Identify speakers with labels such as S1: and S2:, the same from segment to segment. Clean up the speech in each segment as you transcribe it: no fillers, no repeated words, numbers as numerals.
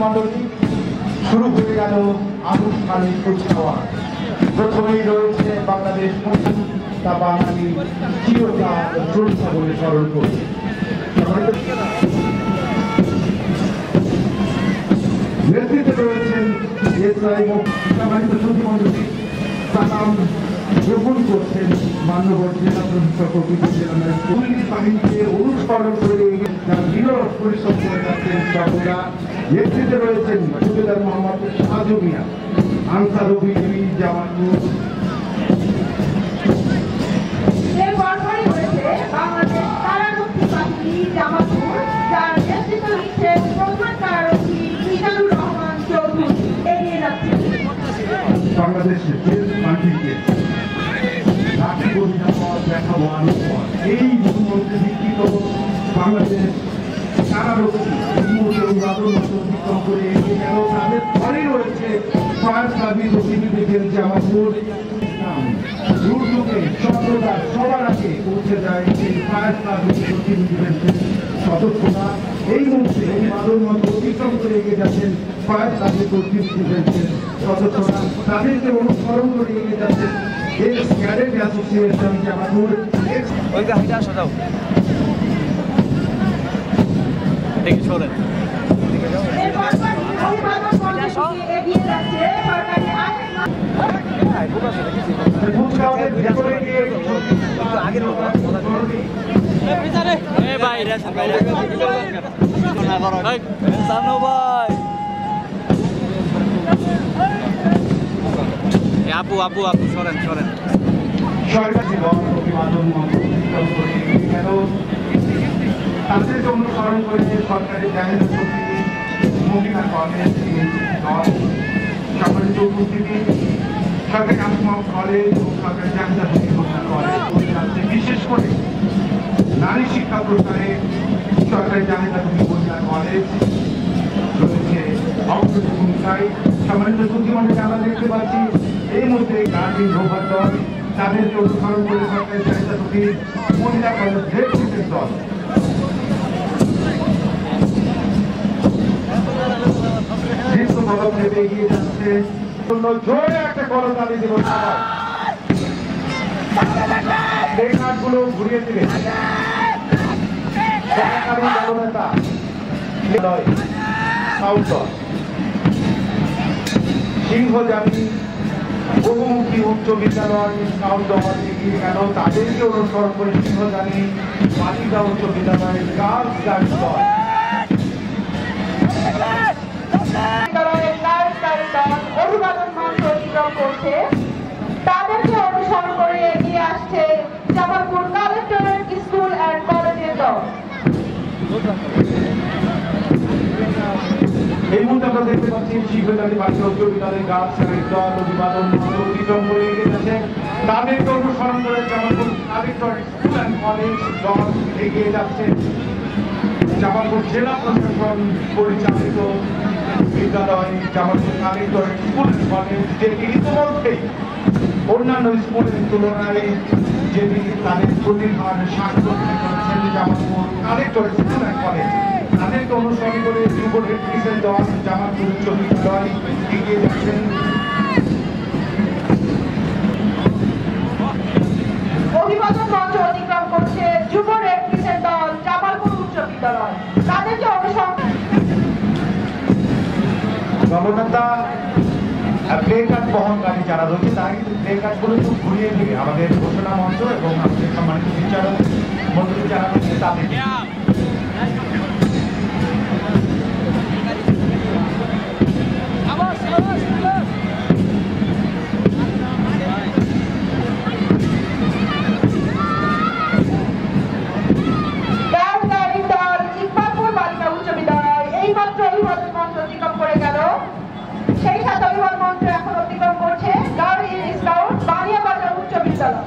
S1: মণ্ডলী শুরু হয়ে গেল আনুষ্ঠানিক কুচকাওয়াজ। প্রথমেই রয়েছে বাংলাদেশ তা বাঙালি চিরকাল শ্রদ্ধা বলে স্মরণ করছে। নেতৃত্বে রয়েছেন সম্মানিত সুধীমণ্ডলী, সালাম গ্রহণ করছেন মান্যবর জেলা প্রশাসক ও জেলা পুলিশ বাহিনীকে অনুসরণ করে যারা বিরল পরিশ্রম করে যাচ্ছেন সকলরা। নেতৃত্বে রয়েছেন সুবেদার মোহাম্মদ সাজু মিয়া, আনসার বিজেপি জামালপুর।
S2: বাংলাদেশ কারারক্ষী বাহিনী জামালপুর, যার নেতৃত্ব দিচ্ছেন প্রধান কারারক্ষী মিজানুর রহমান চৌধুরী। এগিয়ে যাচ্ছেন
S1: বাংলাদেশের মাটিকে দেখাবো আনুষ্ঠান এই মুহূর্তে বিকৃত বাংলাদেশ কারারক্ষী অতিক্রম করে এগিয়ে গেল। তাদের পরে রয়েছে ফায়ার সার্ভিস ও সিভিল জামালপুর। দুর্যোগে সর্বদা সবার আগে পৌঁছে যায় সেই ফায়ার সার্ভিস ও সিভিল ডিফেন্সের সদস্যরা। এই মুহূর্তে এই বাদল মতো অতিক্রম করে এগিয়ে যাচ্ছেন ফায়ার সার্ভিস ও সিভিল ডিফেন্সের সদস্যরা। তাদেরকে অনুসরণ করে এগিয়ে যাচ্ছেন এক্স ক্যাডেট অ্যাসোসিয়েশন জামালপুর।
S3: ওই গাড়িটা সরাও দেখি সরে আপু আপু আপু সরেন সরেন।
S1: সরকার জীবন অভিবাদন কেন তাদেরকে অনুসরণ করে সরকারি জাহির শক্তি মহিলা কলেজ সম্মানিত উপস্থিতি সরকারি আসমা কলেজ ও সরকারি জাহিদা কলেজ বিশেষ করে নারী শিক্ষা প্রসারে সরকারি জাহিদা মহিলা কলেজ রয়েছে অগ্রণী ভূমিকায়। সম্মানিত বুদ্ধিমণ্ডলী আমরা দেখতে পাচ্ছি এই মধ্যে গার্জিন রোভার দল, তাদেরকে অনুসরণ করে সরকারি জাহিদা মহিলা কলেজ নেতৃত্বের দল। এগিয়ে যাচ্ছে জোরে একটা করতালি দেব। প্লেকার্ডগুলো ঘুরিয়ে দিবে সিংহজানি বহুমুখী উচ্চ বিদ্যালয় স্কাউট দল এগিয়ে গেল। তাদেরকে অনুসরণ করে সিংহজানি বালিকা উচ্চ বিদ্যালয়ের গার্লস গাইড দল।
S2: অভিবাদন মঞ্চ অতিক্রম করছে, তাদেরকে অনুসরণ করে এগিয়ে আসছে জামালপুর কালেক্টরেট স্কুল অ্যান্ড কলেজের দল।
S1: এই মুহূর্তে আমরা দেখতে পাচ্ছি শিবদারি বালিকা উচ্চ বিদ্যালয়ের গার্লস গাইড দল অভিবাদন মঞ্চ অতিক্রম করে এগিয়ে যাচ্ছে। তাদেরকে অনুসরণ করে Jamalpur collectorate school and college দল এগিয়ে যাচ্ছে। জামালপুর জেলা প্রশাসন পরিচালিত বিদ্যালয় Jamalpur collectorate school and college, যেটি ইতিমধ্যেই অন্যান্য স্কুলের তুলনায় যেটি তাদের প্রতিভার স্বাক্ষর করেছেন Jamalpur collectorate school and college, তাদেরকে অনুসরণ করে যুব রেডক্রিসের দল জামালপুর উচ্চ বিদ্যালয় এগিয়ে যাচ্ছেন।
S2: অভিবাদন মঞ্চ অতিক্রম করছে যুব রেডক্রিসের দল জামালপুর উচ্চ বিদ্যালয়, তাদেরকে অনুসরণ
S1: গণনেতা প্লেকার্ড বহনকারী যারা রয়েছে তারা কিন্তু প্লেকার্ডগুলো একটু ঘুরিয়ে দিবে আমাদের ঘোষণা মঞ্চ এবং আমাদের সম্মানিত বিচারক মন্ডলী যারা রয়েছে তাদের।
S2: সেই সাথে অভিবাদন মঞ্চ এখন অতিক্রম করছে গার্লস স্কাউট বানিয়াবাজার উচ্চ বিদ্যালয়।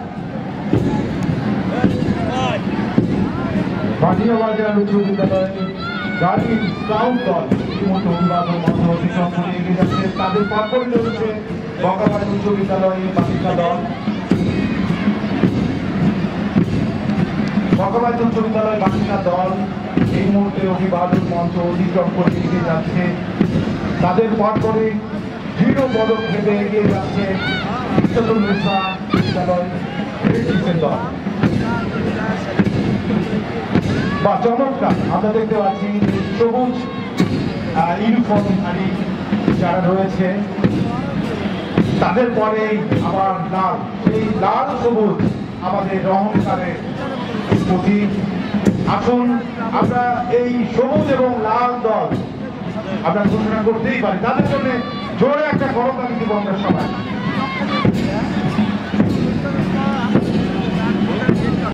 S1: বানিয়াবাজার উচ্চ বিদ্যালয় গার্লস স্কাউট দল ইতিমধ্যে অভিবাদন মঞ্চ অতিক্রম করে এগিয়ে যাচ্ছে। তাদের পরপরই রয়েছে বগাবাড়ি উচ্চ বিদ্যালয়ের বালিকা দল। বগাবাড়ি উচ্চ বিদ্যালয় বালিকা দল এই মুহূর্তে অভিবাদন মঞ্চ অতিক্রম করে এগিয়ে যাচ্ছে। তাদের পর করে দৃঢ় পদক্ষেপে এগিয়ে যাচ্ছে ইসলাতুন্নেসা বিদ্যালয় দল। বা চমৎকার আমরা দেখতে পাচ্ছি সবুজ ইউনিফর্মধারী যারা রয়েছে, তাদের পরে আবার লাল, সেই লাল সবুজ আমাদের অহংকারের প্রতীক। আসুন আমরা এই সবুজ এবং লাল দল আমরা ঘোষণা করতেই পারি, তাদের জন্য জোরে একটা করতালি দিব আমরা সবাই।